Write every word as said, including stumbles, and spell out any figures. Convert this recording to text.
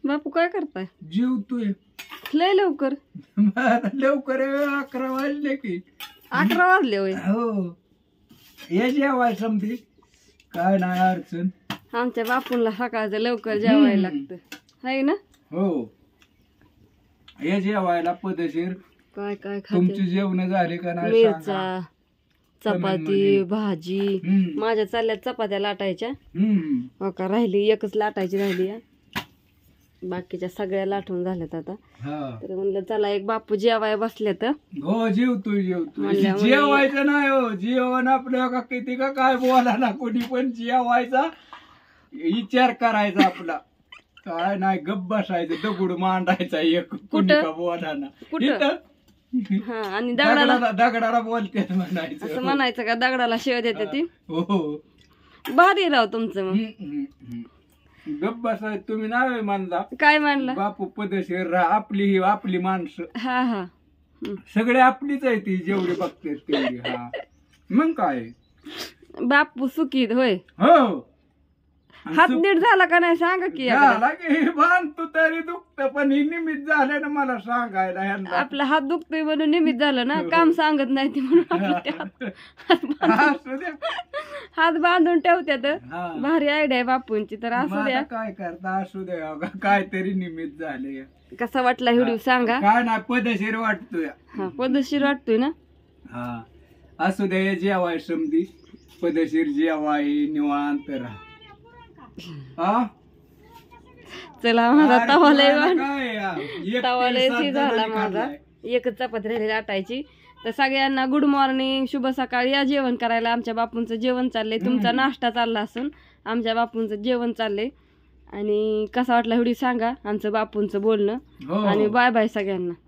बापू काय करताय? जेवतोय. लय लवकर? लवकर अकरा वाजले की. अकरा वाजले होय? हो. ये जेवाय समधी काय नाही अडचण. आमच्या बापूला सकाळचं लवकर जेवायला लागतं आहे ना. हो. हे जेवायला पदशीर. काय काय तुमची जेवण झाली का नाही? मिरचा, चपाती, भाजी. माझ्या चालल्यात चपात्या लाटायच्या. हो का, राहिली एकच लाटायची राहिली. बाकीच्या सगळ्या लाटून झाल्यात आता. तर म्हणलं चला एक बापू जेवाय बसले तर. हो जेवतोय जेवतोय. जेवायचं नाही हो, जेवण आपल्या का किती का काय बोला ना कोणी पण जेवायचा विचार करायचा आपला. काय नाही गप्प बसायचं, दगड मांडायचा एक कुठं का बोला ना कुठं. हा आणि दगडाला दगडाला बोलते म्हणायचं. असं म्हणायचं का दगडाला शिव देते ती. हो भारी राव तुमचं. मग गप्प बसाय तुम्ही नाही मानला. काय मानला? बापू पदशीर राहा, आपली ही आपली माणसं. हा हा सगळे आपलीच आहे ती जेवढी बघते तेवढी. हा मग काय बापू सुखीत होय. हो. हात नीट झाला का नाही सांगा की. झाला की बांधतो तरी दुखत पण ही निमित्त झालं ना मला सांगायला. आपला हात दुखतोय म्हणून निमित्त झालं ना, काम सांगत नाही ती म्हणून हात बांधून ठेवत्यात. भारी आयडिया आहे बापूंची. तर असू द्या, काय करता असू द्या, काहीतरी निमित्त झाले. कसा वाटला व्हिडिओ सांगा. काय नाही पदशीर वाटतोय. हा पद्धतशीर वाटतोय ना. हा असू द्या जेवाय समधी पदशीर जेवाय निवांत राहा. चला माझा तवा लय तवा लय झाला माझा. एकच चपाती राहिली लाटायची. तर सगळ्यांना गुड मॉर्निंग, शुभ सकाळ. या जेवण करायला. आमच्या बापूंचं जेवण चाललंय. तुमचा नाश्ता चालला असून आमच्या बापूंचं जेवण चाललंय. आणि कसा वाटला व्हिडिओ सांगा, आमचं बापूंचं बोलणं. आणि बाय बाय सगळ्यांना.